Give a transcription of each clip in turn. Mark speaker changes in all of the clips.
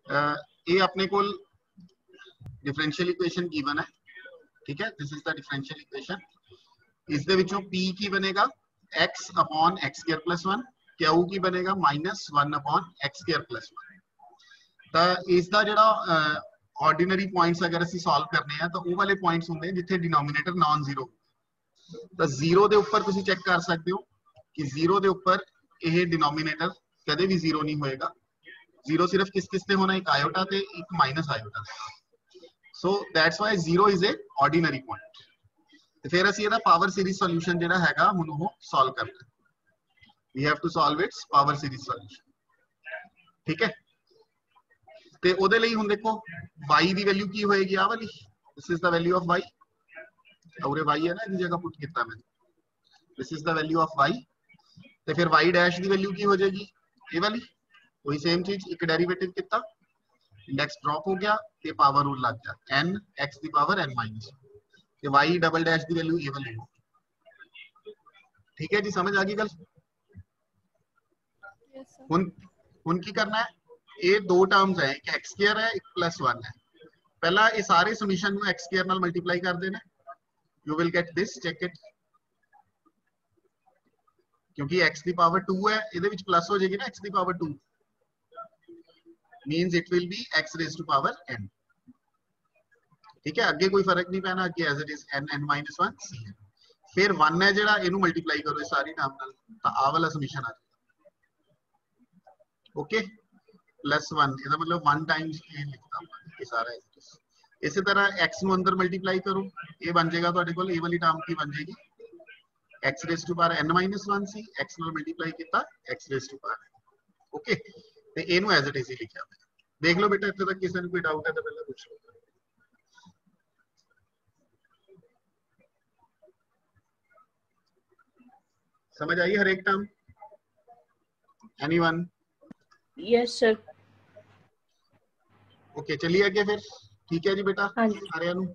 Speaker 1: ये अपने को डिफरेंशियल इक्वेशन गिवन है, ठीक है। This is the differential equation. इस दे विचों p की बनेगा x upon x square plus 1, q की बनेगा -1 अपॉन x स्क्वायर प्लस 1। तो इसका ਜਿਹੜਾ ऑर्डिनरी पॉइंट्स अगर ਅਸੀਂ सॉल्व करने हैं तो वो वाले पॉइंट्स होंगे जिथे डिनोमिनेटर नॉन जीरो। तो जीरो के उपर तुसी चेक कर सकते हो कि जीरो के उपर यह डिनोमिनेटर कदे भी जीरो नहीं होएगा। जीरो सिर्फ किस किस ते होना, एक आयोटा ते एक minus iota. So that's why zero is a ordinary point. तो फिर ਅਸੀਂ ਇਹਦਾ पावर सीरीज सॉल्यूशन ਜਿਹੜਾ ਹੈਗਾ ਹੁਣ ਉਹ सॉल्व करना। We have to solve its power series solution, ठीक है। ਤੇ ਉਹਦੇ ਲਈ ਹੁਣ ਦੇਖੋ y ਦੀ ਵੈਲਿਊ ਕੀ ਹੋਏਗੀ, ਆ ਵਾਲੀ। This is the value of y। और y है ना, इस जगह पुट किया मैं। This is the value of y। ਤੇ ਫਿਰ y डैश ਦੀ ਵੈल्यू ਕੀ ਹੋ ਜਾਏਗੀ, ਇਹ ਵਾਲੀ। वही सेम चीज, एक डेरिवेटिव कितना, इंडेक्स ड्रॉप हो गया, ये पावर रूल लग गया n x दी पावर n माइनस, ये y डबल डैश दी वैल्यू ये वाली। ठीक है जी, समझ आ गई गल। हुन की करना है, ये दो टर्म्स है, एक x स्क्वायर है, एक +1 है। पहला ये सारे समीशन को x स्क्वायर नाल मल्टीप्लाई कर देना, you will get this, check it. क्योंकि x दी पावर 2 है, ਇਹਦੇ ਵਿੱਚ प्लस हो जाएगी ना, x दी power 2 means it will be x raised to power n। ठीक है, आगे कोई फर्क नहीं पैना, आगे as it is n minus 1 c है। फिर 1 है जेड़ा, ਇਹਨੂੰ मल्टीप्लाई करो इस सारी टर्म नाल, तो आ वाला समीशन आ जाएगा। ओके, +1 ਇਹਦਾ मतलब 1 टाइम्स ये लिखता हूं ये सारा। इसी तरह x ਨੂੰ अंदर मल्टीप्लाई करो, ये बन जाएगा ਤੁਹਾਡੇ ਕੋਲ, ਇਹ वाली टर्म की बन जाएगी x raised to power n minus 1 c। x ਨਾਲ मल्टीप्लाई किया x raised to power। Okay, ਤੇ ਇਹਨੂੰ ਐਜ਼ ਇਟ ਇਜ਼ ਹੀ ਲਿਖਿਆ। देख लो बेटा, इतने तक किसी ने कोई डाउट है तो पहले पूछ लो। समझ आई हर एक term? Anyone?
Speaker 2: Yes sir.
Speaker 1: Okay, चलिए आगे फिर। ठीक है जी बेटा,
Speaker 2: हाँ
Speaker 1: सारे नु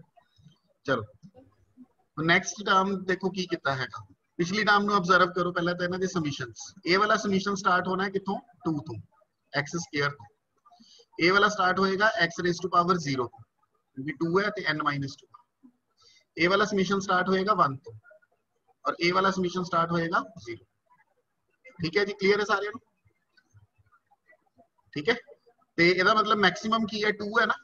Speaker 1: चलो। नेक्स्ट टर्म देखो की कितना है। पिछली टर्म नु ऑब्जर्व करो, पहले तो इन्हां दे समीशंस। ए वाला समीशन स्टार्ट होना है किथों, 2 तो, x स्क्वायर। ए वाला स्टार्ट होएगा x रेज़ टू पावर 0, क्योंकि 2 है तो n माइनस 2। ए वाला समीशन स्टार्ट होएगा 1 तो, और ए वाला समीशन स्टार्ट होएगा 0। ठीक है जी, क्लियर है सारे को? ठीक है, तो ਇਹਦਾ मतलब मैक्सिमम की है 2 है ना,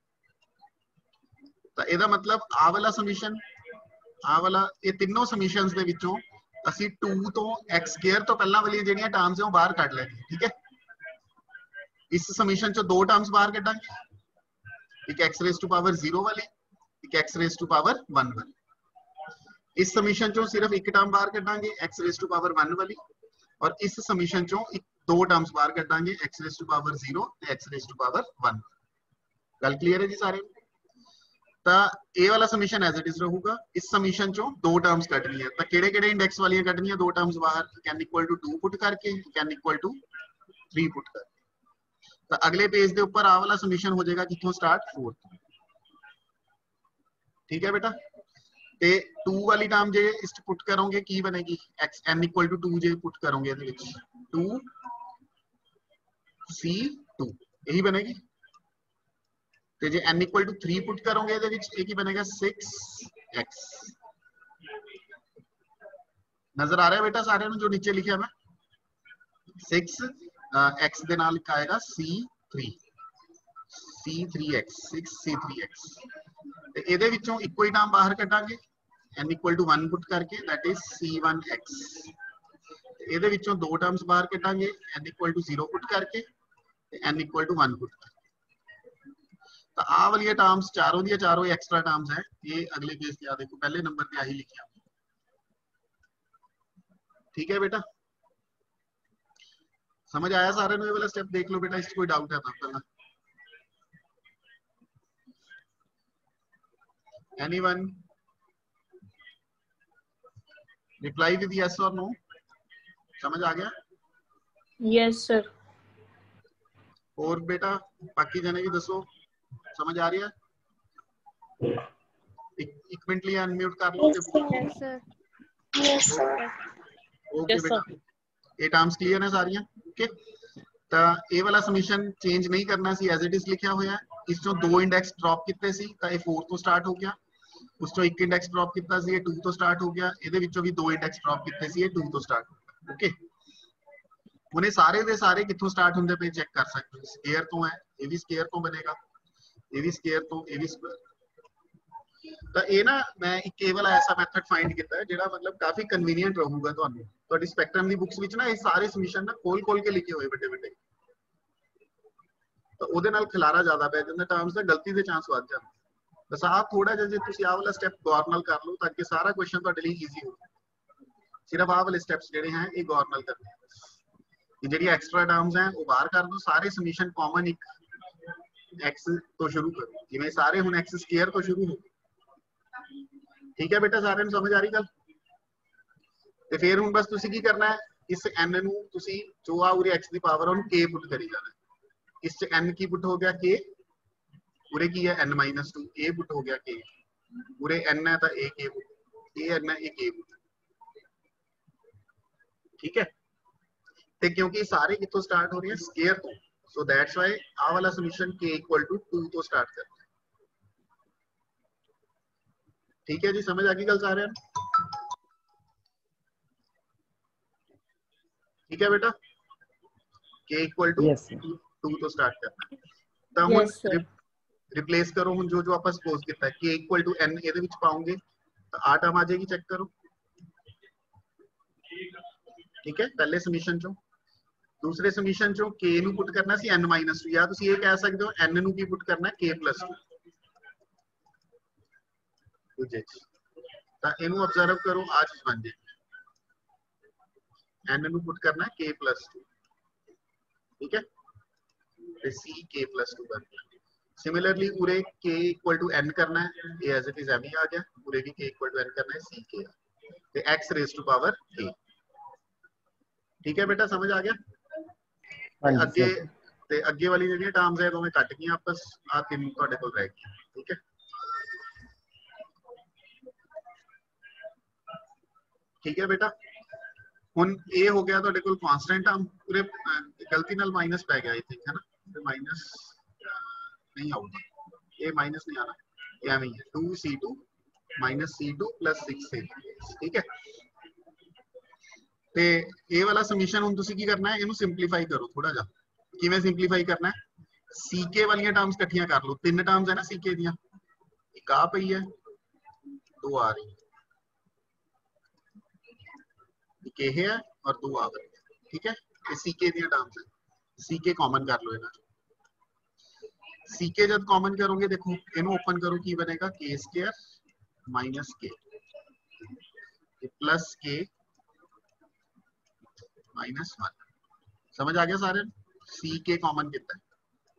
Speaker 1: तो ਇਹਦਾ मतलब आ वाला समीशन, आ वाला, ये तीनों समीशंस ਦੇ ਵਿੱਚੋਂ ਅਸੀਂ 2 ਤੋਂ x स्क्वायर तो पहला वाली ਜਿਹੜੀਆਂ टर्म्स है वो बाहर ਕੱਢ ਲੈਣੀ। ठीक है, इस समीशन चो दो टर्म्स बाहर कटांगे, एक x रेज़ टू पावर 0 वाली, एक x रेज़ टू पावर 1 वाली। इस समीशन चो सिर्फ एक टर्म बाहर कटांगे x रेज़ टू पावर 1 वाली, और इस समीशन चो दो टर्म्स बाहर कटांगे x रेज़ टू पावर 0 ते x रेज़ टू पावर 1। गल क्लियर है जी सारे? तो ए वाला समीशन एज इट इज रहूगा। इस समीशन चो दो टर्म्स कटनी है, तो केड़े-केड़े इंडेक्स वाली कटनी है, दो टर्म्स बाहर, n इक्वल टू 2 पुट करके, n इक्वल टू 3 पुट करके। तो अगले पेज के ऊपर आ वाला समीशन हो जाएगा किथों स्टार्ट, 4। ठीक है बेटा, ते 2 वाली टर्म जे इस पुट करोगे की बनेगी, x n इक्वल टू 2 जे पुट करोगे 2 c 2 यही बनेगी। ते जे n इक्वल टू 3 पुट करोगे ये की बनेगा 6x। नजर आ रहा है बेटा सारे जो नीचे लिखा मैं, 6 x ਦੇ ਨਾਲ ਲਿਖਾ ਆਏਗਾ c3 c3x 6 c3x। ਤੇ ਇਹਦੇ ਵਿੱਚੋਂ ਇੱਕੋ ਹੀ ਟਰਮ ਬਾਹਰ ਕੱਢਾਂਗੇ n ਇਕੁਅਲ ਟੂ 1 ਪੁੱਟ ਕਰਕੇ, that is c1x। ਇਹਦੇ ਵਿੱਚੋਂ ਦੋ ਟਰਮਸ ਬਾਹਰ ਕੱਢਾਂਗੇ n ਇਕੁਅਲ ਟੂ 0 ਪੁੱਟ ਕਰਕੇ ਤੇ n ਇਕੁਅਲ ਟੂ 1 ਪੁੱਟ ਕਰਕੇ। ਤਾਂ ਆਹ ਵਾਲੀਆਂ ਟਰਮਸ ਚਾਰੋਂ ਦੀਆਂ ਚਾਰੋਂ ਐਕਸਟਰਾ ਟਰਮਸ ਹੈ, ਇਹ ਅਗਲੇ पेज ਤੇ ਆ देखो पहले नंबर पे आही लिखिया। ठीक है बेटा, समझ आया सारे नु? ये वाला स्टेप देख लो बेटा, इसमें कोई डाउट है तो पहला। एनीवन? रिप्लाई विद यस और नो? समझ आ गया?
Speaker 2: Yes sir.
Speaker 1: और बेटा बाकी जने भी दसो, समझ आ रही है? एक मिनट लिए अनम्यूट कर लो।
Speaker 3: Yes sir. Yes sir.
Speaker 1: Okay बेटा, ये टर्म्स क्लियर है सारियां? ओके, ਤਾਂ ਇਹ ਵਾਲਾ ਸਬਮਿਸ਼ਨ ਚੇਂਜ ਨਹੀਂ ਕਰਨਾ ਸੀ, ਐਜ਼ ਇਟ ਇਜ਼ ਲਿਖਿਆ ਹੋਇਆ। ਇਸ ਚੋਂ 2 ਇੰਡੈਕਸ ਡ੍ਰੌਪ ਕੀਤੇ ਸੀ ਤਾਂ ਇਹ 4 ਤੋਂ ਸਟਾਰਟ ਹੋ ਗਿਆ। ਉਸ ਚੋਂ 1 ਇੰਡੈਕਸ ਡ੍ਰੌਪ ਕੀਤਾ ਸੀ, ਇਹ 2 ਤੋਂ ਸਟਾਰਟ ਹੋ ਗਿਆ। ਇਹਦੇ ਵਿੱਚੋਂ ਵੀ 2 ਇੰਡੈਕਸ ਡ੍ਰੌਪ ਕੀਤੇ ਸੀ, ਇਹ 2 ਤੋਂ ਸਟਾਰਟ ਹੋ ਗਿਆ। ਓਕੇ, ਹੁਣ ਇਹ ਸਾਰੇ ਦੇ ਸਾਰੇ ਕਿੱਥੋਂ ਸਟਾਰਟ ਹੁੰਦੇ ਪਏ ਚੈੱਕ ਕਰ ਸਕਦੇ ਹੋ। ਸਕੁਅਰ ਤੋਂ ਹੈ, ਇਹ ਵੀ ਸਕੁਅਰ ਤੋਂ ਬਣੇਗਾ, ਇਹ ਵੀ ਸਕੁਅਰ ਤੋਂ, ਇਹ ਵੀ ਸਕੁਅਰ। ਤਾਂ ਇਹ ਨਾ ਮੈਂ ਇੱਕ ਇਹ ਵਾਲਾ ਐਸਾ ਮੈਥਡ ਫਾਈਂਡ ਕੀਤਾ ਹੈ ਜਿਹੜਾ ਮਤਲਬ ਕਾਫੀ ਕਨਵੀਨੀਅੰਟ ਰਹੂਗਾ ਤੁਹਾਨੂੰ। ਤੁਹਾਡੀ ਸਪੈਕਟਰਮ ਦੀ ਬੁੱਕਸ ਵਿੱਚ ਨਾ ਇਹ ਸਾਰੇ ਸਬਮਿਸ਼ਨ ਨਾ ਖੋਲ ਕੇ ਲਿਖੇ ਹੋਏ ਵੱਡੇ ਵੱਡੇ, ਤਾਂ ਉਹਦੇ ਨਾਲ ਖਿਲਾਰਾ ਜ਼ਿਆਦਾ ਪੈ ਜਾਂਦਾ ਟਰਮਸ ਦਾ, ਗਲਤੀ ਦੇ ਚਾਂਸ ਵੱਧ ਜਾਂਦੇ। ਬਸ ਆਹ ਥੋੜਾ ਜਿਹਾ ਜੇ ਤੁਸੀਂ ਆਹ ਵਾਲਾ ਸਟੈਪ ਗੌਰ ਨਾਲ ਕਰ ਲਓ ਤਾਂ ਕਿ ਸਾਰਾ ਕੁਐਸਚਨ ਤੁਹਾਡੇ ਲਈ ਈਜ਼ੀ ਹੋ। ਸਿਰਫ ਆਹ ਵਾਲੇ ਸਟੈਪਸ ਜਿਹੜੇ ਹੈ ਇਹ ਗੌਰ ਨਾਲ ਕਰਨੇ। ਇਹ ਜਿਹੜੀ ਐਕਸਟਰਾ ਟਰਮਸ ਹੈ ਉਹ ਬਾਹਰ ਕਰ ਦੋ, ਸਾਰੇ ਸਬਮਿਸ਼ਨ ਕਾਮਨ ਇੱਕ x ਤੋਂ ਸ਼ੁਰੂ ਕਰੋ, ਜਿਵੇਂ ਸਾਰੇ ਹੁਣ x ਸਕੁਅਰ ਤੋਂ ਸ਼ੁਰੂ ਹੋ। ਠੀਕ ਹੈ ਬੇਟਾ, ਸਾਰਿਆਂ ਨੂੰ ਸਮਝ ਆ ਰਹੀ ਗੱਲ? ਤੇ ਫਿਰ ਹੁਣ ਬਸ ਤੁਸੀਂ ਕੀ ਕਰਨਾ ਹੈ, ਇਸ n ਨੂੰ ਤੁਸੀਂ ਜੋ ਆ ਉਰੇ x ਦੀ ਪਾਵਰ ਉਹਨੂੰ k ਪੁੱਟ ਕਰੀ ਜਾਣਾ। ਇਸ ਚ n ਕੀ ਪੁੱਟ ਹੋ ਗਿਆ k, ਉਰੇ ਕੀ ਹੈ n - 2, a ਪੁੱਟ ਹੋ ਗਿਆ k, ਉਰੇ n ਹੈ ਤਾਂ a k put, a n है a k पुट। ठीक है, ਤੇ ਕਿਉਂਕਿ ਸਾਰੇ ਕਿੱਥੋਂ ਸਟਾਰਟ ਹੋ ਰਹੀ ਹੈ ਸਕੁਅਰ ਤੋਂ, ਸੋ ਦੈਟਸ ਵਾਈ ਆਹ ਵਾਲਾ ਸੋਲੂਸ਼ਨ k = 2 ਤੋਂ ਸਟਾਰਟ ਕਰਨਾ। ठीक है जी, समझ आ गई गल सारे? ठीक है बेटा, k = 2 तो स्टार्ट करना। तो हम रिप्लेस करो हम जो आप सपोज किया है k = n ਇਹਦੇ ਵਿੱਚ ਪਾਉਂਗੇ ਤਾਂ ਆ ਟਰਮ ਆ ਜਾਏਗੀ, ਚੈੱਕ करो। ठीक है, पहले सबमिशन चो। दूसरे सबमिशन चो k ਨੂੰ ਪੁੱਟ ਕਰਨਾ ਸੀ n - 2, ਜਾਂ ਤੁਸੀਂ ਇਹ ਕਹਿ ਸਕਦੇ ਹੋ n ਨੂੰ ਕੀ ਪੁੱਟ ਕਰਨਾ ਹੈ k + 2। ਦੂਜੇ ਤਾਂ ਇਹਨੂੰ ऑब्जर्व करो, आ चीज बन जाएगी। n ਨੂੰ ਪੁੱਟ ਕਰਨਾ ਹੈ k + 2। ठीक है, ਤੇ c k + 2 बन गया। सिमिलरली पूरे k = n करना है, ये एज इट इज एम ही आ गया। पूरे भी k = n करना है, c k ਤੇ x⁻⁴ k। ठीक है बेटा, समझ आ गया? ਅੱਗੇ ਤੇ ਅੱਗੇ ਵਾਲੀ ਜਿਹੜੀਆਂ ਟਰਮਸ ਹੈ ਦੋਵੇਂ ਕੱਟ ਗਈਆਂ ਆਪਸ, ਆ ਤਿੰਨ ਤੁਹਾਡੇ ਕੋਲ ਰਹਿ ਗਈਆਂ। ਠੀਕ ਹੈ, ठीक है बेटा। ਹੁਣ ਇਹ ਹੋ ਗਿਆ ਤੁਹਾਡੇ ਕੋਲ ਕਾਂਸਟੈਂਟ ਟਰਮ, ਪੂਰੇ ਗਲਤੀ ਨਾਲ ਮਾਈਨਸ ਪੈ ਗਿਆ, ਆਈ ਥਿੰਕ ਹੈ ਨਾ, ਤੇ ਮਾਈਨਸ नहीं आऊगा, ये माइनस नहीं आना, ये एम ही है 2c2 - c2 + 6c। ठीक है, ਤੇ ਇਹ ਵਾਲਾ ਸਬਮਿਸ਼ਨ ਹੁਣ ਤੁਸੀਂ ਕੀ ਕਰਨਾ ਹੈ, ਇਹਨੂੰ ਸਿੰਪਲੀਫਾਈ ਕਰੋ ਥੋੜਾ ਜਿਹਾ। ਕਿਵੇਂ ਸਿੰਪਲੀਫਾਈ ਕਰਨਾ ਹੈ, ਸੀਕੇ ਵਾਲੀਆਂ ਟਰਮਸ ਇਕੱਠੀਆਂ ਕਰ ਲਓ। ਤਿੰਨ ਟਰਮਸ ਹੈ ਨਾ ਸੀਕੇ ਦੀਆਂ, ਇੱਕ ਆ ਪਈ ਹੈ, ਦੋ ਆ ਰਹੀ, ਇੱਕ ਇਹ ਹੈ ਔਰ ਦੋ ਆ ਰਹੀ। ਠੀਕ ਹੈ, ਇਹ ਸੀਕੇ ਦੀਆਂ ਟਰਮਸ ਹੈ, ਸੀਕੇ ਕਾਮਨ ਕਰ ਲਓ ਇਹਨਾਂ ਚੋਂ। सीके जब कॉमन करोगे देखो इनको ओपन करो, की बनेगा k² - k प्लस k - 1। समझ आ गया सारे? ck कॉमन कितना है,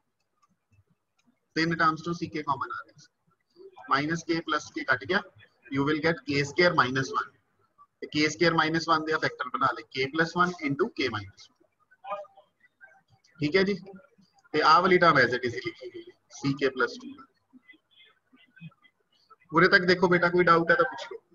Speaker 1: तीन टर्म्स तो ck कॉमन आ गया, -k + k कट गया, you will get k² - 1। k² - 1 ਦਾ फैक्टर बना ले, k + 1 * k - 1। ठीक है जी, ਤੇ ਆਹ ਵਾਲੀ ਟਰਮ ਐਜ਼ ਇਟ ਇਜ਼ ਲਿਖੀ ਗਈ ਹੈ ck + 2। पूरे तक देखो बेटा, कोई डाउट है तो पूछ लो।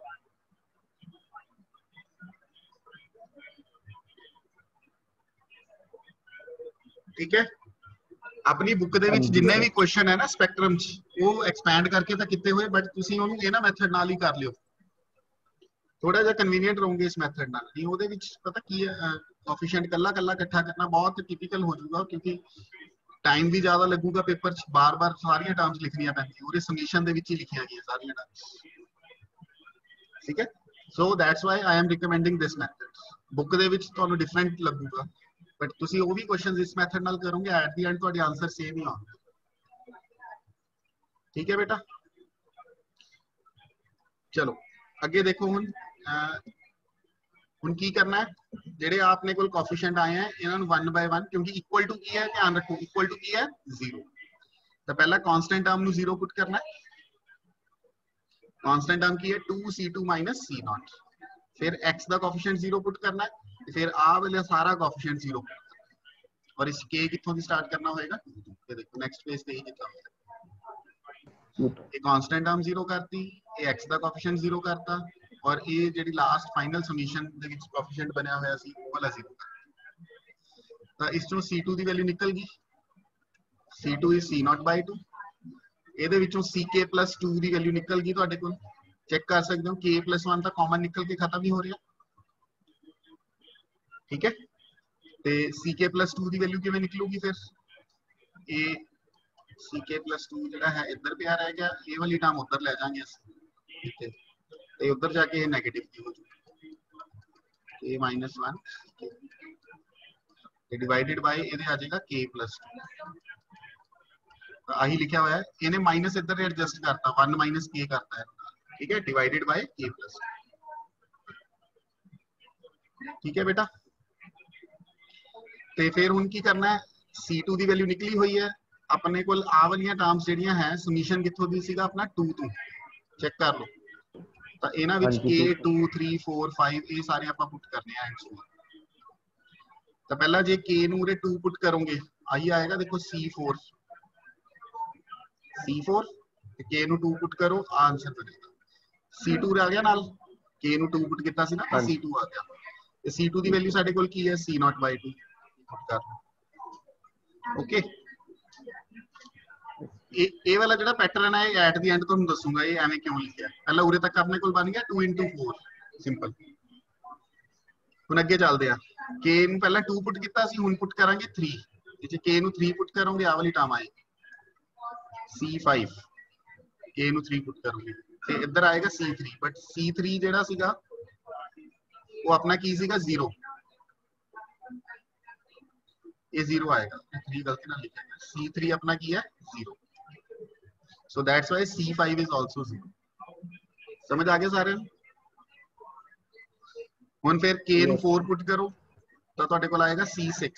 Speaker 1: ठीक है, अपनी बुक ਦੇ ਵਿੱਚ ਜਿੰਨੇ ਵੀ ਕੁਐਸਚਨ ਹੈ ਨਾ ਸਪੈਕਟਰਮ ਚ, ਉਹ ਐਕਸਪੈਂਡ ਕਰਕੇ ਤਾਂ ਕੀਤੇ ਹੋਏ, ਬਟ ਤੁਸੀਂ ਉਹਨੂੰ ਇਹ ਨਾ ਮੈਥਡ ਨਾਲ ਹੀ ਕਰ ਲਿਓ, ਥੋੜਾ ਜਿਹਾ ਕਨਵੀਨੀਅੰਟ ਰਹੋਗੇ ਇਸ ਮੈਥਡ ਨਾਲ। ਨਹੀਂ ਉਹਦੇ ਵਿੱਚ ਪਤਾ ਕੀ ਹੈ, ਕੋਐਫੀਸ਼ੀਐਂਟ ਕੱਲਾ ਕੱਲਾ ਇਕੱਠਾ ਕਰਨਾ ਬਹੁਤ ਟਿਪੀਕਲ ਹੋ ਜਾਊਗਾ, ਕਿਉਂਕਿ टाइम भी ज्यादा लगूगा, पेपर च बार बार सारियां टर्म्स लिखनियां पैंदियां, और सबमिशन दे विच ही लिखियां गईयां सारियां टर्म्स। ठीक है, so that's why I am recommending this method. Book दे विच तुहानू डिफरेंट लगूगा, बट तुसीं वो भी क्वेश्चंस इस मैथड नाल करोगे, एट द एंड तुहाडे आंसर सेम ही आउणगे। ठीक है बेटा, चलो अगे देखो। ਹੁਣ ਕੀ ਕਰਨਾ ਹੈ, ਜਿਹੜੇ ਆਪਣੇ ਕੋਲ ਕੋਐਫੀਸ਼ੀਐਂਟ ਆਏ ਹੈ ਇਹਨਾਂ ਨੂੰ 1 by 1, ਕਿਉਂਕਿ ਇਕੁਅਲ ਟੂ ਕੀ ਹੈ, ਧਿਆਨ ਰੱਖੋ ਇਕੁਅਲ ਟੂ ਕੀ ਹੈ 0, ਤਾਂ ਪਹਿਲਾਂ ਕਾਂਸਟੈਂਟ ਟਰਮ ਨੂੰ 0 ਪੁੱਟ ਕਰਨਾ ਹੈ। ਕਾਂਸਟੈਂਟ ਟਰਮ ਕੀ ਹੈ 2c2 - c0, ਫਿਰ x ਦਾ ਕੋਐਫੀਸ਼ੀਐਂਟ 0 ਪੁੱਟ ਕਰਨਾ ਹੈ, ਤੇ ਫਿਰ ਆ ਵਾਲਾ ਸਾਰਾ ਕੋਐਫੀਸ਼ੀਐਂਟ 0, ਔਰ ਇਸ k ਕਿੱਥੋਂ ਦੀ ਸਟਾਰਟ ਕਰਨਾ ਹੋਏਗਾ, ਇਹ ਦੇਖੋ ਨੈਕਸਟ ਪੇਜ ਤੇ ਹੀ ਦਿੱਤਾ ਹੋਇਆ। ਇਹ ਕਾਂਸਟੈਂਟ ਟਰਮ 0 ਕਰਤੀ, ਇਹ x ਦਾ ਕੋਐਫੀਸ਼ੀਐਂਟ 0 ਕਰਤਾ, और ये ਜਿਹੜੀ ਲਾਸਟ ਫਾਈਨਲ ਸਬਮਿਸ਼ਨ ਦੇ ਵਿੱਚ ਕੋਐਫੀਸ਼ੀਐਂਟ ਬਣਿਆ ਹੋਇਆ ਸੀ ਉਹ ਵਾਲਾ 0। ਤਾਂ ਇਸ ਚੋਂ C2 ਦੀ ਵੈਲਿਊ ਨਿਕਲ ਗਈ, C2 is C0/2। ਇਹਦੇ ਵਿੱਚੋਂ CK+2 ਦੀ ਵੈਲਿਊ ਨਿਕਲ ਗਈ ਤੁਹਾਡੇ ਕੋਲ, ਚੈੱਕ ਕਰ ਸਕਦੇ ਹੋ K+1 ਤਾਂ ਕਾਮਨ ਨਿਕਲ ਕੇ ਖਤਮ ਹੀ ਹੋ ਰਿਹਾ, ਠੀਕ ਹੈ। ਤੇ CK+2 ਦੀ ਵੈਲਿਊ ਕਿਵੇਂ ਨਿਕਲੂਗੀ ਫਿਰ, ਇਹ CK+2 ਜਿਹੜਾ ਹੈ ਇੱਧਰ ਪਿਆ ਰਹਿ ਗਿਆ, ਇਹ ਵਾਲੀ ਟਰਮ ਉੱਧਰ ਲੈ ਜਾਾਂਗੇ ਅਸੀਂ, ਠੀਕ ਹੈ, ਤੇ ਉੱਧਰ ਜਾ ਕੇ ਇਹ ਨੈਗੇਟਿਵ ਕੀ ਹੋ ਜੂਗੀ, K-1 ਤੇ ਡਿਵਾਈਡਡ ਬਾਈ ਇਹਦੇ ਆ ਜਾਏਗਾ K+2। ਆਹੀ ਲਿਖਿਆ ਹੋਇਆ ਹੈ, ਇਹਨੇ ਮਾਈਨਸ ਇੱਧਰ ਐਡਜਸਟ ਕਰਤਾ, 1 - K ਕਰਤਾ ਹੈ, ठीक है, डिवाइडेड बाय K+, ठीक है बेटा। ਤੇ ਫਿਰ ਹੁਣ ਕੀ ਕਰਨਾ ਹੈ, C2 ਦੀ ਵੈਲਿਊ ਨਿਕਲੀ ਹੋਈ ਹੈ, ਆਪਣੇ ਕੋਲ ਆ ਵਾਲੀਆਂ ਟਰਮਸ ਜਿਹੜੀਆਂ ਹੈ ਸਮੀਸ਼ਨ ਕਿੱਥੋਂ ਦੀ ਸੀਗਾ ਆਪਣਾ 2 ਤੋਂ, ਚੈੱਕ ਕਰ ਲਓ। ਤਾਂ ਇਹਨਾਂ ਵਿੱਚ K 2 3 4 5 ਇਹ ਸਾਰੇ ਆਪਾਂ ਪੁੱਟ ਕਰਨੇ ਆ ਐਂਡ। ਤਾਂ ਪਹਿਲਾਂ ਜੇ K ਨੂੰ ਉਰੇ 2 ਪੁੱਟ ਕਰੋਗੇ ਆਹੀ ਆਏਗਾ, ਦੇਖੋ C4 ਤੇ K ਨੂੰ 2 ਪੁੱਟ ਕਰੋ, ਆਨਸਰ ਬਣੇਗਾ C2 ਆ ਗਿਆ ਨਾਲ, K ਨੂੰ 2 ਪੁੱਟ ਕੀਤਾ ਸੀ ਨਾ ਤਾਂ C2 ਆ ਗਿਆ, ਤੇ C2 ਦੀ ਵੈਲਿਊ ਸਾਡੇ ਕੋਲ ਕੀ ਹੈ C0/2 ਪੁੱਟ ਕਰ ਲਓ, ਓਕੇ। ਇਹ ਵਾਲਾ ਜਿਹੜਾ ਪੈਟਰਨ ਹੈ ਇਹ ਐਟ ਦੀ ਐਂਡ ਤੁਹਾਨੂੰ ਦੱਸੂਗਾ ਇਹ ਐਵੇਂ ਕਿਉਂ ਲਿਖਿਆ। ਪਹਿਲਾਂ ਉਰੇ ਤੱਕ ਆਪਣੇ ਕੋਲ ਬਣ ਗਿਆ 2 × 4 ਸਿੰਪਲ। ਹੁਣ ਅੱਗੇ ਚੱਲਦੇ ਆ, K ਨੂੰ ਪਹਿਲਾਂ 2 ਪੁੱਟ ਕੀਤਾ ਸੀ, ਹੁਣ ਪੁੱਟ ਕਰਾਂਗੇ 3, ਜੇ K ਨੂੰ 3 ਪੁੱਟ ਕਰੋਗੇ ਆ ਵਾਲੀ ਟਰਮ ਆਏਗੀ C5, K ਨੂੰ 3 ਪੁੱਟ ਕਰੋਗੇ ਤੇ ਇੱਧਰ ਆਏਗਾ C3, ਬਟ C3 ਜਿਹੜਾ ਸੀਗਾ ਉਹ ਆਪਣਾ ਕੀ ਸੀਗਾ 0, ਇਹ 0 ਆਏਗਾ, 3 ਗਲਤੀ ਨਾਲ ਲਿਖਿਆ ਹੈ, C3 ਆਪਣਾ ਕੀ ਹੈ 0, so that's why C5 is also 0। ਸਮਝ ਆ ਗਿਆ ਸਾਰਿਆਂ ਨੂੰ। ਹੁਣ ਫਿਰ K ਨੂੰ 4 ਪੁੱਟ ਕਰੋ ਤਾਂ ਤੁਹਾਡੇ ਕੋਲ ਆਏਗਾ C6,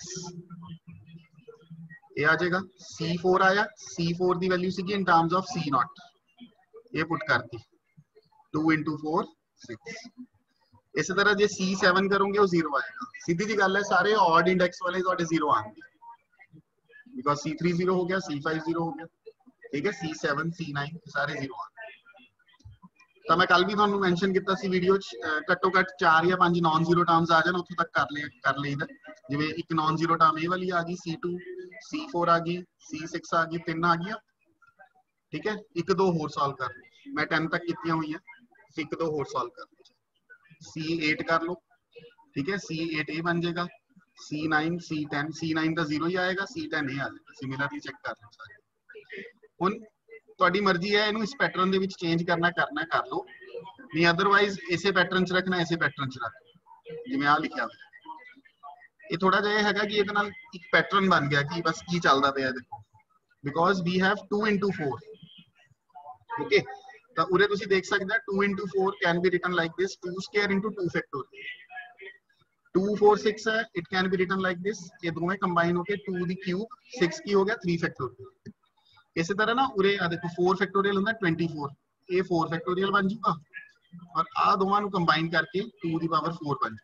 Speaker 1: ਇਹ ਆ ਜਾਏਗਾ C4 ਆਇਆ, C4 ਦੀ ਵੈਲਿਊ ਸੀਗੀ ਇਨ ਟਰਮਸ ਆਫ C0, ਇਹ ਪੁੱਟ ਕਰਤੀ 2 × 4 6। ਇਸੇ ਤਰ੍ਹਾਂ ਜੇ C7 ਕਰੋਗੇ ਉਹ 0 ਆਏਗਾ, ਸਿੱਧੀ ਜੀ ਗੱਲ ਹੈ, ਸਾਰੇ ऑड इंडेक्स वाले ਤੁਹਾਡੇ 0 ਆਣਗੇ, ਬਿਕੋਜ਼ C3 0 ਹੋ ਗਿਆ, C5 0 ਹੋ ਗਿਆ, ਠੀਕ ਹੈ, C7 C9 ਸਾਰੇ 0 ਆਣਗੇ। ਤਾਂ ਮੈਂ ਕੱਲ ਵੀ ਤੁਹਾਨੂੰ ਮੈਂਸ਼ਨ ਕੀਤਾ ਸੀ ਵੀਡੀਓ 'ਚ, ਘੱਟੋ ਘੱਟ 4 ਜਾਂ 5 ਨਾਨ ਜ਼ੀਰੋ ਟਰਮਸ ਆ ਜਾਣ ਉੱਥੋਂ ਤੱਕ ਕਰ ਲਈਦਾ, ਜਿਵੇਂ ਇੱਕ ਨਾਨ ਜ਼ੀਰੋ ਟਰਮ ਇਹ ਵਾਲੀ ਆ ਗਈ C2, C4 ਆ ਗਈ, C6 ਆ ਗਈ, 3 ਆ ਗਈਆਂ, ਠੀਕ ਹੈ। ਇੱਕ ਦੋ ਹੋਰ ਸੋਲਵ ਕਰ ਲਓ, ਮੈਂ 10 ਤੱਕ ਕੀਤੀਆਂ ਹੋਈਆਂ, ਇੱਕ ਦੋ ਹੋਰ ਸੋਲਵ ਕਰ ਲਓ, C8 ਕਰ ਲਓ, ठीक है, C8 ਇਹ ਬਣ ਜਾਏਗਾ, C9 C10, C9 ਦਾ 0 ਹੀ ਆਏਗਾ, C10 ਇਹ ਆ ਜਾਏਗਾ, ਸਿਮਿਲਰਲੀ ਚੈੱਕ ਕਰ ਲਓ ਸਾਰੇ। ਹੁਣ ਤੁਹਾਡੀ ਮਰਜ਼ੀ ਹੈ ਇਹਨੂੰ ਇਸ ਪੈਟਰਨ ਦੇ ਵਿੱਚ ਚੇਂਜ ਕਰਨਾ ਕਰ ਲਓ, ਨਹੀਂ ਅਦਰਵਾਈਜ਼ ਇਸੇ ਪੈਟਰਨ 'ਚ ਰੱਖਣਾ, ਇਸੇ ਪੈਟਰਨ 'ਚ ਰੱਖ ਜਿਵੇਂ ਆ ਲਿਖਿਆ ਹੋਇਆ। ਇਹ ਥੋੜਾ ਜਿਹਾ ਹੈਗਾ ਕਿ ਇਹਦੇ ਨਾਲ ਇੱਕ ਪੈਟਰਨ ਬਣ ਗਿਆ ਕਿ ਬਸ ਕੀ ਚੱਲਦਾ ਪਿਆ ਦੇਖੋ, ਬਿਕੋਜ਼ ਵੀ ਹੈਵ 2 × 4, ਓਕੇ। ਤਾਂ ਉਰੇ ਤੁਸੀਂ ਦੇਖ ਸਕਦੇ ਹੋ 2 × 4 can be written like this, 2² × 2 factorial, 2 4 6 है, it can be written like this, ये दोनों कंबाइन होके 2 दी क्यूब 6 की हो गया 3 फैक्टोरियल। इसी तरह ना उरे आ देखो 4 फैक्टोरियल होता है 24, ये 4 फैक्टोरियल बन जाऊगा और आ दोनों को कंबाइन करके 2 दी पावर 4 बन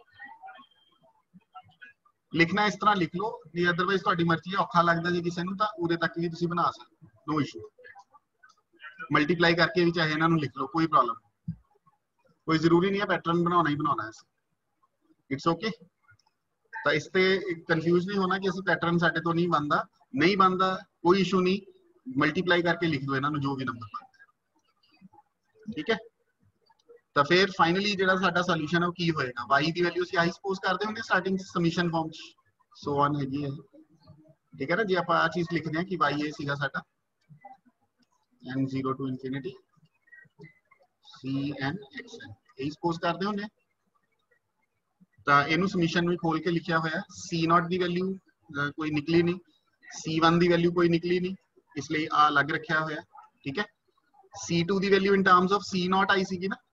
Speaker 1: जाएगा। लिखना इस तरह लिख लो, नहीं अदरवाइज ਤੁਹਾਡੀ ਮਰਜ਼ੀ ਹੈ, ਔਖਾ ਲੱਗਦਾ ਜੇ ਕਿਸੇ ਨੂੰ ਤਾਂ ਉਰੇ ਤੱਕ ਵੀ ਤੁਸੀਂ ਬਣਾ ਸਕਦੇ ਹੋ, नो इशू। ਮਲਟੀਪਲਾਈ ਕਰਕੇ ਵੀ ਚਾਹੇ ਇਹਨਾਂ ਨੂੰ ਲਿਖ ਲਓ, ਕੋਈ ਪ੍ਰੋਬਲਮ, ਕੋਈ ਜ਼ਰੂਰੀ ਨਹੀਂ ਹੈ ਪੈਟਰਨ ਬਣਾਉਣਾ ਹੀ ਬਣਾਉਣਾ ਹੈ, इट्स ओके। तो इस पे कंफ्यूज नहीं होना कि असं पैटर्न साडे तो नहीं बनता, कोई इशू नहीं, मल्टीप्लाई करके लिख दो इन्हों जो भी नंबर बनता, ठीक है। तो फिर फाइनली जो साडा सोल्यूशन है वो की होएगा, y की वैल्यू आई सपोज करते होंगे starting summation form so on हैगी है, ठीक है ना। जे आप आ चीज लिखते हैं कि y ये सीगा साडा n0 to infinity cn xn, यही सपोज करते होंगे। ਤਾਂ ਇਹਨੂੰ ਸਮੀਸ਼ਨ ਨੂੰ ਖੋਲ ਕੇ ਲਿਖਿਆ ਹੋਇਆ, C0 ਦੀ ਵੈਲਿਊ ਕੋਈ ਨਿਕਲੀ ਨਹੀਂ, C1 ਦੀ ਵੈਲਿਊ ਕੋਈ ਨਿਕਲੀ ਨਹੀਂ, ਇਸ ਲਈ ਆ ਅਲੱਗ ਰੱਖਿਆ ਹੋਇਆ, ਠੀਕ ਹੈ। C2 ਦੀ value in terms of C0 ਆਈ ਸੀਗੀ ਨਾ,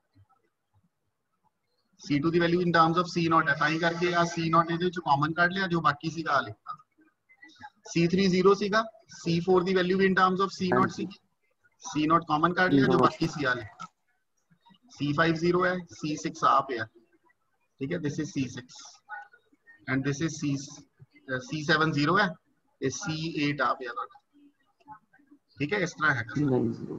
Speaker 1: C2 ਦੀ value in terms of C0 ਹੈ, ਤਾਂ ਹੀ ਕਰਕੇ ਆ C0 ਇਹਦੇ ਵਿੱਚ ਕਾਮਨ ਕੱਢ ਲਿਆ, ਜੋ ਬਾਕੀ ਸੀਗਾ ਆ ਲਿਖਤਾ। C3 0 ਸੀਗਾ, C4 ਦੀ ਵੈਲਿਊ ਵੀ ਇਨ ਟਰਮਸ ਆਫ C0 ਸੀਗੀ, C0 ਕਾਮਨ ਕੱਢ ਲਿਆ, ਜੋ ਬਾਕੀ ਸੀ ਆ ਲਿਖਤਾ। C5 0 ਹੈ, C6 ਆ ਪਿਆ, ठीक है, this is C6 and this is C7 0 है, ये C8 आ गया, ठीक है, इस तरह है।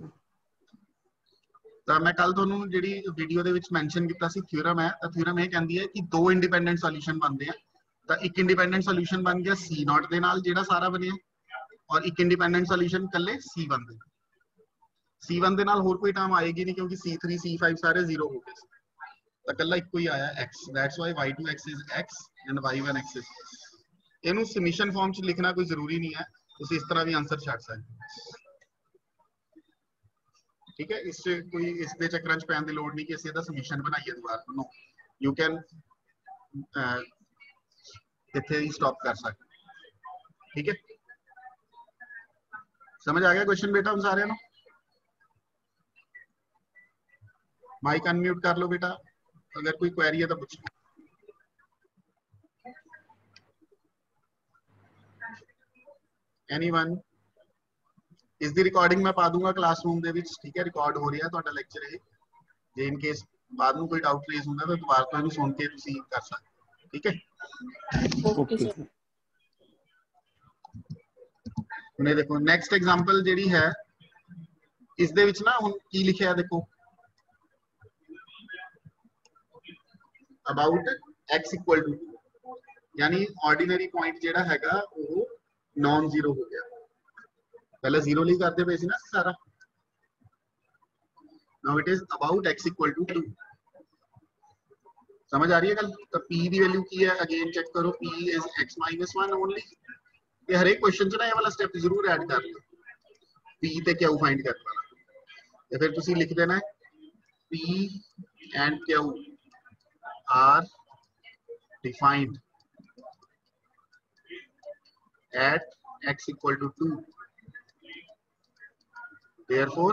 Speaker 1: ਤਾਂ ਮੈਂ ਕੱਲ ਤੁਹਾਨੂੰ ਜਿਹੜੀ ਵੀਡੀਓ ਦੇ ਵਿੱਚ ਮੈਂਸ਼ਨ ਕੀਤਾ ਸੀ ਥਿਊਰਮ ਹੈ, ਤਾਂ ਥਿਊਰਮ ਇਹ ਕਹਿੰਦੀ ਹੈ ਕਿ ਦੋ ਇੰਡੀਪੈਂਡੈਂਟ ਸੋਲੂਸ਼ਨ ਬਣਦੇ ਆ ਤਾਂ ਇੱਕ ਇੰਡੀਪੈਂਡੈਂਟ ਸੋਲੂਸ਼ਨ ਬਣ ਗਿਆ C0 ਦੇ ਨਾਲ ਜਿਹੜਾ ਸਾਰਾ ਬਣਿਆ, ਔਰ ਇੱਕ ਇੰਡੀਪੈਂਡੈਂਟ ਸੋਲੂਸ਼ਨ ਕੱਲੇ C1 ਦੇ। C1 ਦੇ ਨਾਲ ਹੋਰ ਕੋਈ ਟਰਮ ਆਏਗੀ ਨਹੀਂ ਕਿਉਂਕਿ C3 C5 ਸਾਰੇ 0 ਹੋ ਗਏ, ਤਾਂ ਕੱਲਾ ਇੱਕੋ ਹੀ ਆਇਆ x। that's why y2x is x and y1x is x। ਇਹਨੂੰ ਸਮਿਸ਼ਨ ਫਾਰਮ ਚ ਲਿਖਣਾ ਕੋਈ ਜ਼ਰੂਰੀ ਨਹੀਂ ਹੈ, ਤੁਸੀਂ ਇਸ ਤਰ੍ਹਾਂ ਵੀ ਆਨਸਰ ਛੱਡ ਸਕਦੇ। ਠੀਕ ਹੈ, ਇਸ ਚ ਕੋਈ ਇਸ ਦੇ ਚੱਕਰਾਂ ਚ ਪੈਣ ਦੀ ਲੋੜ ਨਹੀਂ ਕਿ ਅਸੀਂ ਇਹਦਾ ਸਮਿਸ਼ਨ ਬਣਾਈਏ ਦੁਬਾਰਾ ਤੋਂ। नो, ਯੂ ਕੈਨ ਇੱਥੇ ਹੀ ਸਟਾਪ ਕਰ ਸਕਦੇ। ਠੀਕ ਹੈ, समझ आ गया क्वेश्चन बेटा हम सारे नो? माइक अनम्यूट कर लो बेटा, अगर कोई क्वेरी है तो पूछो। एनीवन? इस दी रिकॉर्डिंग मैं पा दूंगा क्लासरूम दे विच, ठीक है, रिकॉर्ड हो रही है ਤੁਹਾਡਾ ਲੈਕਚਰ ਇਹ। ਜੇ ਇਨ ਕੇਸ ਬਾਅਦ ਨੂੰ ਕੋਈ ਡਾਊਟ ਰੇਜ਼ ਹੁੰਦਾ ਤਾਂ ਦੁਬਾਰਾ ਤੋਂ ਇਹਨੂੰ ਸੁਣ ਕੇ ਤੁਸੀਂ ਕਰ ਸਕਦੇ। ਠੀਕ ਹੈ,
Speaker 2: ओके सर।
Speaker 1: ਹੁਣ ਇਹ ਦੇਖੋ ਨੈਕਸਟ ਐਗਜ਼ਾਮਪਲ ਜਿਹੜੀ ਹੈ, ਇਸ ਦੇ ਵਿੱਚ ਨਾ ਹੁਣ ਕੀ ਲਿਖਿਆ ਦੇਖੋ, about x equal to 2, यानी ऑर्डिनरी पॉइंट जेड़ा हैगा वो नॉन जीरो हो गया। पहले जीरो ली करते पे सी ना सारा, now it is about x equal to 2। समझ आ रही है गल? तो p दी वैल्यू की है, अगेन चेक करो, p इज x - 1 ओनली। ये हर एक क्वेश्चन च ना ये वाला स्टेप जरूर ऐड कर लो, p ते q फाइंड कर वाला। ते फिर तुसी लिख देना है p and q are defined at x equal to 2, therefore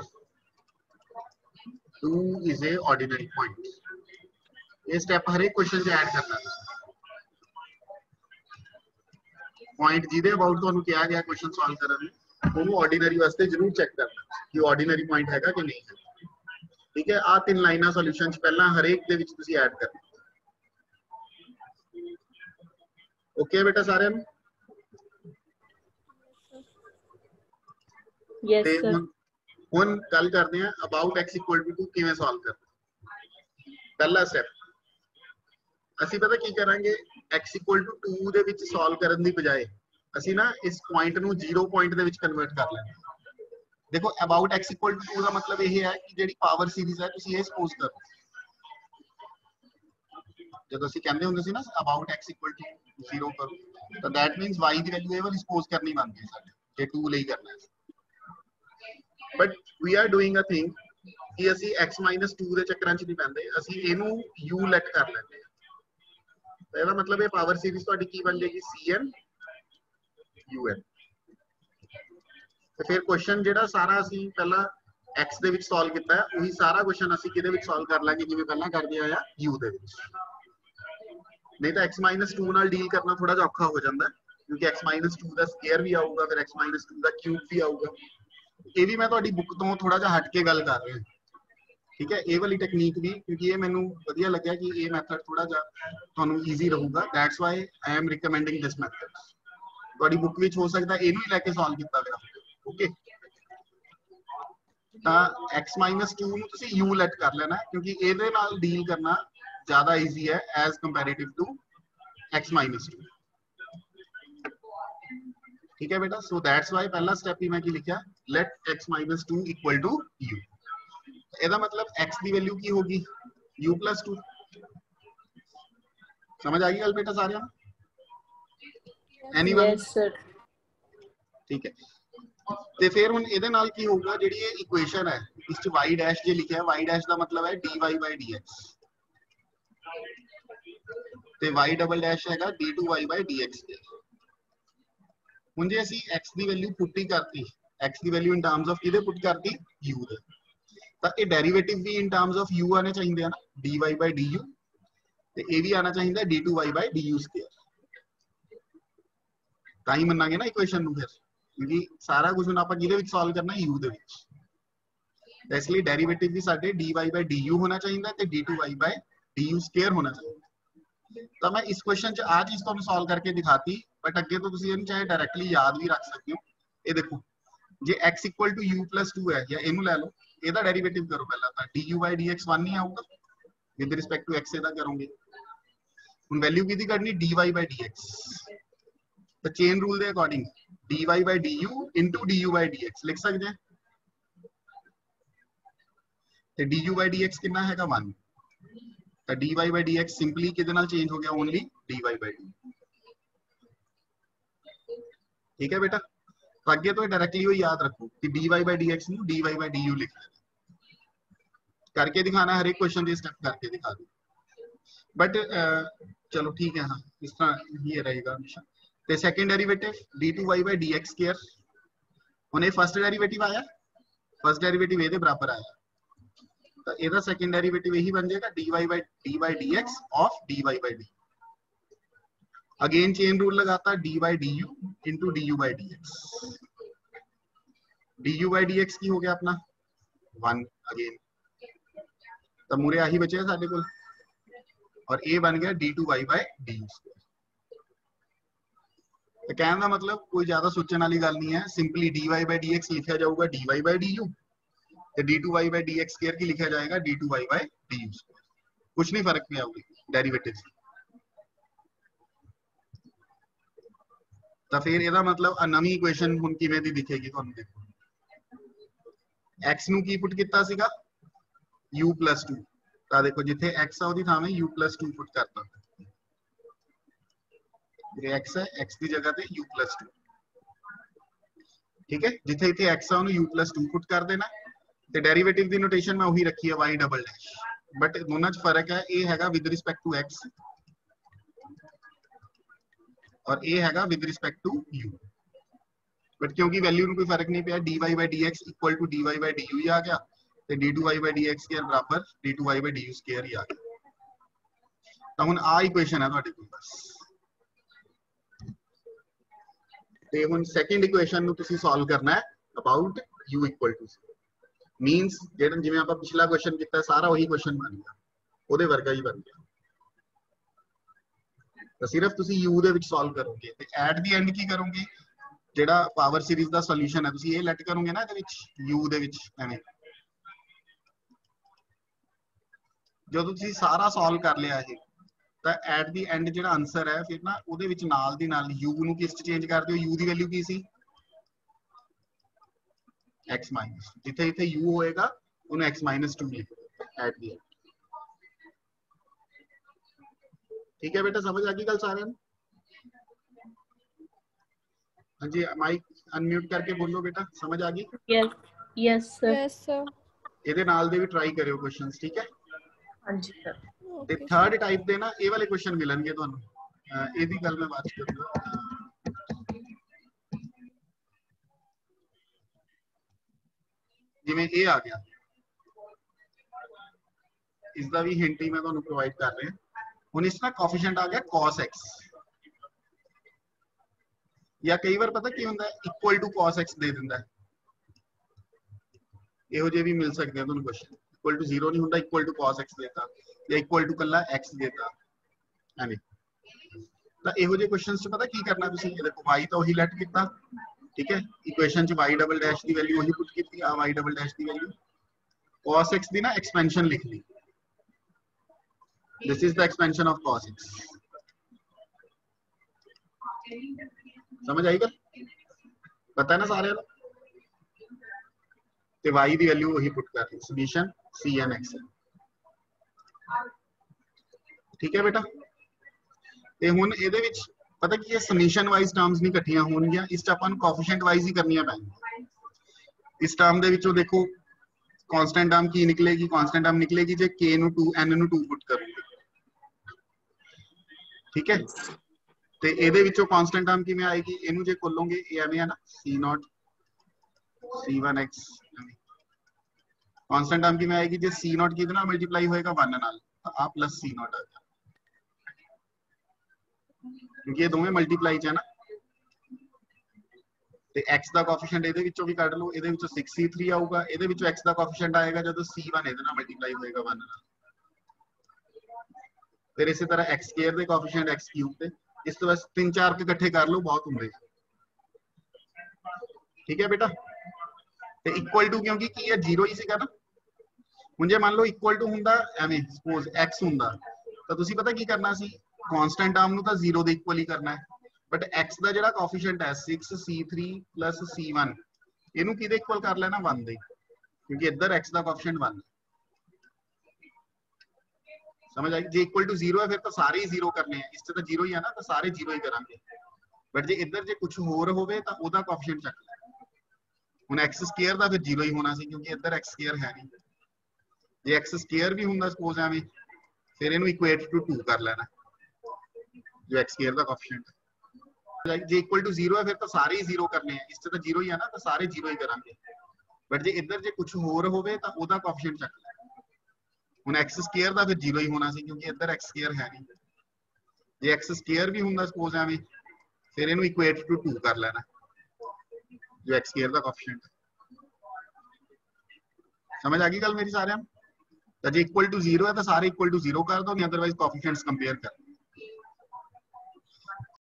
Speaker 1: 2 is a ordinary point। ये स्टेप हर एक क्वेश्चन से ऐड करना है। पॉइंट जिदे अबाउट ਤੁਹਾਨੂੰ ਕਿਹਾ ਗਿਆ क्वेश्चन सॉल्व ਕਰਨ ਨੂੰ, ਉਹਨੂੰ ऑर्डिनरी ਵਾਸਤੇ ਜ਼ਰੂਰ ਚੈੱਕ ਕਰਨਾ ਕਿ ऑर्डिनरी पॉइंट ਹੈਗਾ ਕਿ ਨਹੀਂ ਹੈ। ठीक है, आ 3 लाइना सॉल्यूशन च पहला हर एक दे विच तुसी ऐड करना। ओके बेटा सारे ਨੂੰ?
Speaker 2: Yes sir.
Speaker 1: ਹੁਣ ਗੱਲ ਕਰਦੇ ਹਾਂ ਅਬਾਊਟ x ਇਕੁਅਲ ਟੂ 2 ਕਿਵੇਂ ਸੋਲਵ ਕਰਨਾ। ਪਹਿਲਾ ਸਟੈਪ ਅਸੀਂ ਪਤਾ ਕੀ ਕਰਾਂਗੇ, x ਇਕੁਅਲ ਟੂ 2 ਦੇ ਵਿੱਚ ਸੋਲਵ ਕਰਨ ਦੀ ਬਜਾਏ ਅਸੀਂ ਨਾ ਇਸ ਪੁਆਇੰਟ ਨੂੰ 0 ਪੁਆਇੰਟ ਦੇ ਵਿੱਚ ਕਨਵਰਟ ਕਰ ਲੈਣਾ। देखो अबाउट x इक्वल टू 2 का मतलब यही है कि ਜਿਹੜੀ ਪਾਵਰ ਸੀਰੀਜ਼ ਹੈ ਤੁਸੀਂ ਇਹ ਸਪੋਜ਼ ਕਰੋ, ਜਦੋਂ ਅਸੀਂ ਕਹਿੰਦੇ ਹੁੰਦੇ ਸੀ ਨਾ ਅਬਾਊਟ x ਇਕੁਅਲ ਟੂ 0 ਕਰੋ, ਤਾਂ that means y ਦੀ ਵੈਲਿਊ ਇਹ ਵਾਲੀ ਸਪੋਜ਼ ਕਰਨੀ ਬਣਦੀ ਹੈ ਸਾਡੇ, ਜੇ 2 ਲਈ ਕਰਨਾ ਹੈ। But we are doing a thing ਕਿ ਅਸੀਂ x - 2 ਦੇ ਚੱਕਰਾਂ 'ਚ ਨਹੀਂ ਪੈਂਦੇ, ਅਸੀਂ ਇਹਨੂੰ u ਲੈਟ ਕਰ ਲੈਂਦੇ ਹਾਂ। ਇਹਦਾ ਮਤਲਬ ਇਹ ਪਾਵਰ ਸੀਰੀਜ਼ ਤੁਹਾਡੀ ਕੀ ਬਣ ਜਾਏਗੀ, cn un। ਤੇ ਫਿਰ ਕੁਐਸਚਨ ਜਿਹੜਾ ਸਾਰਾ ਅਸੀਂ ਪਹਿਲਾਂ x ਦੇ ਵਿੱਚ ਸੋਲਵ ਕੀਤਾ ਹੈ, ਉਹੀ ਸਾਰਾ ਕੁਐਸਚਨ ਅਸੀਂ ਕਿਹਦੇ ਵਿੱਚ ਸੋਲਵ ਕਰ ਲਾਂਗੇ, ਜਿਵੇਂ ਪਹਿਲਾਂ ਕਰਦੇ ਆਇਆ u ਦੇ ਵਿੱਚ। ਨਹੀਂ ਤਾਂ x - 2 ਨਾਲ ਡੀਲ ਕਰਨਾ ਥੋੜਾ ਜਿਹਾ ਔਖਾ ਹੋ ਜਾਂਦਾ, ਕਿਉਂਕਿ x - 2 ਦਾ ਸਕੁਅਰ ਵੀ ਆਊਗਾ, ਫਿਰ x - 2 ਦਾ ਕਿਊਬ ਵੀ ਆਊਗਾ। ਇਹ ਵੀ ਮੈਂ ਤੁਹਾਡੀ ਬੁੱਕ ਤੋਂ ਥੋੜਾ ਜਿਹਾ ਹਟ ਕੇ ਗੱਲ ਕਰ ਰਿਹਾ। ਠੀਕ ਹੈ, ਇਹ ਵਾਲੀ ਟੈਕਨੀਕ ਵੀ, ਕਿਉਂਕਿ ਇਹ ਮੈਨੂੰ ਵਧੀਆ ਲੱਗਿਆ ਕਿ ਇਹ ਮੈਥਡ ਥੋੜਾ ਜਿਹਾ ਤੁਹਾਨੂੰ ਈਜ਼ੀ ਰਹੂਗਾ। That's why I am recommending this method. ਤੁਹਾਡੀ ਬੁੱਕ ਵਿੱਚ ਹੋ ਸਕਦਾ ਇਹਨੂੰ ਹੀ ਲੈ ਕੇ ਸੋਲਵ ਕੀਤਾ ਗਿਆ। ओके, ਤਾਂ x - 2 ਨੂੰ ਤੁਸੀਂ u ਲੈਟ ਕਰ ਲੈਣਾ, ਕਿਉਂਕਿ ਇਹਦੇ ਨਾਲ ਡੀਲ ਕਰਨਾ ਜ਼ਿਆਦਾ ਈਜ਼ੀ ਹੈ ਐਜ਼ ਕੰਪੈਰੀਟਿਵ ਟੂ x - 2। ਠੀਕ ਹੈ ਬੇਟਾ, ਸੋ ਦੈਟਸ ਵਾਈ ਪਹਿਲਾ ਸਟੈਪ ਹੀ ਮੈਂ ਕੀ ਲਿਖਿਆ, let x - 2 equal to u। ਇਹਦਾ ਮਤਲਬ x ਦੀ ਵੈਲਿਊ ਕੀ ਹੋਗੀ, u + 2। ਸਮਝ ਆ ਗਈ ਗੱਲ ਬੇਟਾ ਸਾਰਿਆਂ ਨੂੰ? ਐਨੀਵਨ?
Speaker 2: Yes sir.
Speaker 1: ठीक है, ਤੇ ਫਿਰ ਹੁਣ ਇਹਦੇ ਨਾਲ ਕੀ ਹੋਊਗਾ, ਜਿਹੜੀ ਇਹ ਇਕੁਏਸ਼ਨ ਹੈ ਇਸ ਚ y ਡੈਸ਼ ਜੇ ਲਿਖਿਆ, y ਡੈਸ਼ ਦਾ ਮਤਲਬ ਹੈ dy/dx, ਤੇ y ਡਬਲ ਡੈਸ਼ ਹੈਗਾ d2y/dx। ਹੁਣ ਜੇ ਅਸੀਂ x ਦੀ ਵੈਲਿਊ ਪੁੱਟ ਹੀ ਕਰਤੀ, x ਦੀ ਵੈਲਿਊ ਇਨ ਟਰਮਸ ਆਫ ਕਿਹਦੇ ਪੁੱਟ ਕਰਤੀ, u ਦੇ, ਤਾਂ ਇਹ ਡੈਰੀਵੇਟਿਵ ਵੀ ਇਨ ਟਰਮਸ ਆਫ u ਆਣੇ ਚਾਹੀਦੇ ਆ ਨਾ, dy/du, ਤੇ ਇਹ ਵੀ ਆਣਾ ਚਾਹੀਦਾ d2y/du²। ਤਾਂ ਹੀ ਮੰਨਾਂਗੇ ਨਾ ਇਕੁਏਸ਼ਨ ਨੂੰ ਫਿਰ, क्योंकि सारा कुछ हम किहदे विच सॉल्व करना है, u दे विच। तो इसलिए डेरिवेटिव भी साडे dy/du होना चाहिए ते d2y/du² होना चाहिए। तो मैं इस क्वेश्चन च आ चीज तुहानू सॉल्व करके दिखाती, बट अगे तो तुसीं इहनूं चाहे डायरेक्टली याद भी रख सकते हो। ये देखो, जे x इक्वल टू u + 2 है, या इहनूं लै लो, ਇਹਦਾ डेरिवेटिव करो पहला, तो du/dx 1 ही आऊगा विद रिस्पेक्ट टू x ਇਹਦਾ करोगे। ਹੁਣ ਵੈਲਿਊ ਕਿਹਦੀ ਕੱਢਣੀ dy/dx, ਤਾਂ ਚੇਨ ਰੂਲ ਦੇ ਅਕੋਰਡਿੰਗ dy/du into du/dx ਲਿਖ ਸਕਦੇ ਹਾਂ, ਤੇ du/dx ਕਿੰਨਾ ਹੈਗਾ 1, ਤਾਂ dy/dx ਸਿੰਪਲੀ ਕਿਹਦੇ ਨਾਲ ਚੇਂਜ ਹੋ ਗਿਆ ਓਨਲੀ dy/du। ਠੀਕ ਹੈ ਬੇਟਾ, ਤਾਂ ਅੱਗੇ ਤੋਂ ਡਾਇਰੈਕਟਲੀ ਉਹ ਯਾਦ ਰੱਖੋ ਕਿ dy/dx ਨੂੰ dy/du ਲਿਖ ਲੈਣਾ, करके दिखाना, हर एक क्वेश्चन की स्टेप करके दिखा दो, बट चलो ठीक है, हाँ इस तरह ये रहेगा हमेशा। तो सेकंड डेरिवेटिव d2y/dx², हुणे फर्स्ट डेरिवेटिव आया, फर्स्ट डेरिवेटिव ਇਹਦੇ बराबर आया, तो ਇਹਦਾ सेकंड डेरिवेटिव यही बन जाएगा dy/dx of dy/du। Again chain rule लगाता dy/du into du/dx, du/dx की हो गया अपना 1 अगेन, तो मूरे आही बचे साडे कोल, और ए बन गया d2y/du। तो कहने का मतलब कोई ज्यादा सोचने वाली गल नहीं है, सिंपली dy/dx लिखा जाऊगा dy/du, तो d2y/dx² की लिखा जाएगा d2y/du, कुछ नहीं फर्क नहीं आऊगी डेरिवेटिव। तो फिर ਇਹਦਾ मतलब नवी इक्वेशन ਹੁਣ ਕਿਵੇਂ ਦੀ ਦਿਖੇਗੀ ਤੁਹਾਨੂੰ, ਦੇਖੋ x ਨੂੰ ਕੀ ਪੁੱਟ ਕੀਤਾ ਸੀਗਾ u+2, ਤਾਂ ਦੇਖੋ ਜਿੱਥੇ x ਆ ਉਹਦੀ ਥਾਵੇਂ u+2 ਪੁੱਟ ਕਰਤਾ, ਇਹ x ਹੈ, x ਦੀ ਜਗ੍ਹਾ ਤੇ u+2, ਠੀਕ ਹੈ, ਜਿੱਥੇ ਇੱਥੇ x ਆ ਉਹਨੂੰ u+2 ਪੁੱਟ ਕਰ ਦੇਣਾ, ਤੇ ਡੈਰੀਵੇਟਿਵ ਦੀ ਨੋਟੇਸ਼ਨ ਮੈਂ ਉਹੀ ਰੱਖੀ ਹੈ y', ਬਟ ਦੋਨਾਂ 'ਚ ਫਰਕ ਹੈ, ਇਹ ਹੈਗਾ ਵਿਦ ਰਿਸਪੈਕਟ ਟੂ x और ये हैगा with respect to u, but क्योंकि वैल्यू में कोई फर्क नहीं पिया, dy/dx इक्वल टू dy/du ही आ गया, तो d2y/dx² बराबर d2y/du² ही आ गया। तो हुण आ इक्वेशन है तुहाडे कोल बस, ते हुण सेकंड इक्वेशन नूं तुसीं सॉल्व करना है about u equal to 0, minus जेड़ा जिवें आपां पिछला क्वेश्चन कीता सारा वही क्वेश्चन बन गया, ओहदे वर्गा ही बन गया, तो सिर्फ तुसी u ਦੇ ਵਿੱਚ ਸੋਲਵ ਕਰੋਗੇ, ਤੇ ਐਟ ਦੀ ਐਂਡ ਕੀ ਕਰੋਗੇ, ਜਿਹੜਾ ਪਾਵਰ ਸੀਰੀਜ਼ ਦਾ ਸੋਲੂਸ਼ਨ ਹੈ ਤੁਸੀਂ ਇਹ ਲੈਟ ਕਰੋਗੇ ਨਾ ਇਹਦੇ ਵਿੱਚ u ਦੇ ਵਿੱਚ, ਐਵੇਂ ਜਦੋਂ ਤੁਸੀਂ ਸਾਰਾ ਸੋਲਵ ਕਰ ਲਿਆ ਇਹ, ਤਾਂ ਐਟ ਦੀ ਐਂਡ ਜਿਹੜਾ ਆਨਸਰ ਹੈ ਫਿਰ ਨਾ ਉਹਦੇ ਵਿੱਚ ਨਾਲ ਦੀ ਨਾਲ u ਨੂੰ ਕਿਸ ਚ ਚੇਂਜ ਕਰ ਦਿਓ, u ਦੀ ਵੈਲਿਊ ਕੀ ਸੀ x-, ਜਿੱਥੇ ਇੱਥੇ u ਹੋਏਗਾ ਉਹਨੂੰ x-2 ਲਿਖ ਦਿਓ ਐਟ ਦੀ ਐਂਡ। ठीक है बेटा, समझ आ गई गल सारे? हाँ जी, माइक अनम्यूट करके बोलो बेटा, समझ आ गई?
Speaker 2: Yes yes sir,
Speaker 3: yes sir.
Speaker 1: ਇਹਦੇ ਨਾਲ ਦੇ ਵੀ ਟਰਾਈ ਕਰਿਓ ਕੁਐਸਚਨਸ, ਠੀਕ ਹੈ?
Speaker 2: हाँ जी सर।
Speaker 1: ਤੇ ਥਰਡ ਟਾਈਪ ਦੇ ਨਾ ਇਹ ਵਾਲੇ ਕੁਐਸਚਨ ਮਿਲਣਗੇ ਤੁਹਾਨੂੰ, ਇਹਦੀ ਗੱਲ ਮੈਂ ਬਾਅਦ ਚ ਕਰੂੰਗਾ। ਜਿਵੇਂ ਇਹ ਆ ਗਿਆ, ਇਸ ਦਾ ਵੀ ਹਿੰਟ ਹੀ ਮੈਂ ਤੁਹਾਨੂੰ ਪ੍ਰੋਵਾਈਡ ਕਰ ਰਿਹਾ। ਹੁਣ ਇਸ ਦਾ ਕੋਐਫੀਸ਼ੀਐਂਟ ਆ ਗਿਆ cos x, या कई बार पता की होंदा है इक्वल टू cos x दे दिंदा है, ਇਹੋ ਜਿਹੇ ਵੀ ਮਿਲ ਸਕਦੇ ਆ ਤੁਹਾਨੂੰ ਕੁਐਸਚਨ, इक्वल टू 0 नहीं होंदा, इक्वल टू cos x देता या इक्वल टू कल्ला x देता, ਐਵੇਂ ਤਾਂ ਇਹੋ ਜਿਹੇ ਕੁਐਸਚਨਸ 'ਚ ਪਤਾ ਕੀ ਕਰਨਾ ਤੁਸੀਂ, ਇਹ ਦੇਖੋ y ਤਾਂ ਉਹੀ ਲੈਟ ਕੀਤਾ, ਠੀਕ ਹੈ, ਇਕੁਏਸ਼ਨ 'ਚ y' ਦੀ ਵੈਲਿਊ ਉਹੀ ਪੁੱਟ ਕੀਤੀ, ਆ y' ਦੀ ਵੈਲਿਊ cos x ਦੀ ਨਾ ਐਕਸਪੈਂਸ਼ਨ ਲਿਖ ਲਈ, this is the expansion of cos x, समझ आई गल, पता है ना सारे, ते y दी वैल्यू वही पुट कर दी, समीशन cn x है, ठीक है बेटा। ते हुण ਇਹਦੇ ਵਿੱਚ पता की है समीशन वाइज टर्म्स नहीं इकट्ठियां होणगीਆਂ, ਇਸ ਚ ਆਪਾਂ ਨੂੰ ਕੋਐਫੀਸ਼ੀਐਂਟ ਵਾਈਜ਼ ਹੀ ਕਰਨੀਆਂ ਪੈਣਗੀਆਂ। ਇਸ ਟਰਮ ਦੇ ਵਿੱਚੋਂ ਦੇਖੋ ਕਾਂਸਟੈਂਟ ਟਰਮ ਕੀ ਨਿਕਲੇਗੀ, ਕਾਂਸਟੈਂਟ ਟਰਮ ਨਿਕਲੇਗੀ ਜੇ k ਨੂੰ 2 n ਨੂੰ 2 ਪੁੱਟ ਕਰੋਗੇ, ठीक है। ਤੇ ਇਹਦੇ ਵਿੱਚੋਂ ਕਾਂਸਟੈਂਟ ਟਰਮ ਕਿਵੇਂ ਆਏਗੀ, ਇਹਨੂੰ ਜੇ ਖੋਲੋਗੇ ਇਹ ਐਵੇਂ ਆ ਨਾ c0 c1x, ਕਾਂਸਟੈਂਟ ਟਰਮ ਕਿਵੇਂ ਆਏਗੀ ਜੇ c0 ਕਿਹਦੇ ਨਾਲ ਮਲਟੀਪਲਾਈ ਹੋਏਗਾ 1 ਨਾਲ, ਤਾਂ ਆ ਪਲੱਸ c0 ਆ ਗਿਆ, ਕਿਉਂਕਿ ਇਹ ਦੋਵੇਂ ਮਲਟੀਪਲਾਈ ਚ ਹੈ ਨਾ, ਤੇ x ਦਾ ਕੋਐਫੀਸ਼ੀਐਂਟ ਇਹਦੇ ਵਿੱਚੋਂ ਵੀ ਕੱਢ ਲਓ, ਇਹਦੇ ਵਿੱਚੋਂ 6c3 ਆਊਗਾ, ਇਹਦੇ ਵਿੱਚੋਂ x ਦਾ ਕੋਐਫੀਸ਼ੀਐਂਟ ਆਏਗਾ ਜਦੋਂ c1 ਇਹਦੇ ਨਾਲ ਮਲਟੀਪਲਾਈ ਹੋਏਗਾ 1 ਨਾਲ, फिर इसी तरह x स्क्वायर ਦੇ ਕੋਐਫੀਸ਼ੀਐਂਟ x ਕਿਊਬ ਤੇ, ਇਸ ਤੋਂ ਬਸ 3-4 ਕੇ ਇਕੱਠੇ ਕਰ ਲਓ ਬਹੁਤ ਹੁੰਦੇ, ਠੀਕ ਹੈ ਬੇਟਾ। ਤੇ ਇਕੁਅਲ ਟੂ ਕਿਉਂਕਿ ਕੀ ਹੈ 0 ਹੀ ਸੀਗਾ ਨਾ, ਹੁਣ ਜੇ ਮੰਨ ਲਓ ਇਕੁਅਲ ਟੂ ਹੁੰਦਾ ਐਵੇਂ ਸਪੋਜ਼ x ਹੁੰਦਾ, ਤਾਂ ਤੁਸੀਂ ਪਤਾ ਕੀ ਕਰਨਾ ਸੀ, कांस्टेंट टर्म ਨੂੰ ਤਾਂ 0 ਦੇ ਇਕੁਅਲ ਹੀ ਕਰਨਾ ਹੈ ਬਟ x ਦਾ ਜਿਹੜਾ ਕੋਐਫੀਸ਼ੀਐਂਟ ਹੈ 6c3 c1 ਇਹਨੂੰ ਕਿਹਦੇ ਇਕੁਅਲ ਕਰ ਲੈਣਾ 1 ਦੇ ਕਿਉਂਕਿ ਇੱਧਰ x ਦਾ ਕੋਐਫੀਸ਼ੀਐਂਟ 1 समझ आई जे इक्वल टू 0 है फिर तो सारे ही 0 करने हैं इससे तो 0 ही है ना तो सारे 0 ही करांगे बट जे इधर जे कुछ होर होवे तो ओदा कोएफिशिएंट चक ले हुन x स्क्वायर दा फिर 0 ही होना सी क्योंकि इधर x स्क्वायर है नहीं जे x स्क्वायर भी हुंदा सपोज एवें फिर इनु इक्वेट टू 2 कर लेना जो x स्क्वायर दा कोएफिशिएंट जे इक्वल टू 0 है फिर तो सारे ही 0 करने हैं इससे तो 0 ही है ना तो सारे 0 ही करांगे बट जे इधर जे कुछ होर होवे तो ओदा कोएफिशिएंट चक ले ਹੁਣ x ਸਕੁਅਰ ਦਾ ਫਿਰ 0 ਹੀ ਹੋਣਾ ਸੀ ਕਿਉਂਕਿ ਇੱਧਰ x ਸਕੁਅਰ ਹੈ ਨਹੀਂ ਜੇ x ਸਕੁਅਰ ਵੀ ਹੁੰਦਾ ਸਪੋਜ਼ ਐਵੇਂ ਫਿਰ ਇਹਨੂੰ ਇਕੁਏਟ ਟੂ 2 ਕਰ ਲੈਣਾ ਜੋ x ਸਕੁਅਰ ਦਾ ਕੋਐਫੀਸ਼ੀਐਂਟ ਸਮਝ ਆ ਗਈ ਗੱਲ ਮੇਰੀ ਸਾਰਿਆਂ ਨੂੰ ਤਾਂ ਜੇ ਇਕੁਅਲ ਟੂ 0 ਹੈ ਤਾਂ ਸਾਰੇ ਇਕੁਅਲ ਟੂ 0 ਕਰ ਦੋ ਨਹੀਂ ਅਦਰਵਾਈਜ਼ ਕੋਐਫੀਸ਼ੀਐਂਟਸ ਕੰਪੇਅਰ ਕਰ